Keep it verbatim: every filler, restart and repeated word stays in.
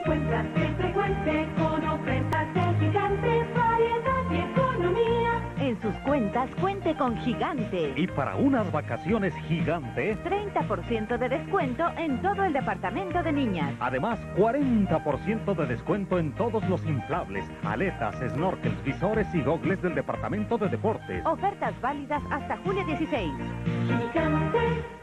encuentras el frecuente con ofertas de Gigante, variedad y economía. En sus cuentas, cuente con Gigante. Y para unas vacaciones Gigante, treinta por ciento de descuento en todo el departamento de niñas. Además, cuarenta por ciento de descuento en todos los inflables, aletas, snorkels, visores y gogles del departamento de deportes. Ofertas válidas hasta julio dieciséis. Gigante.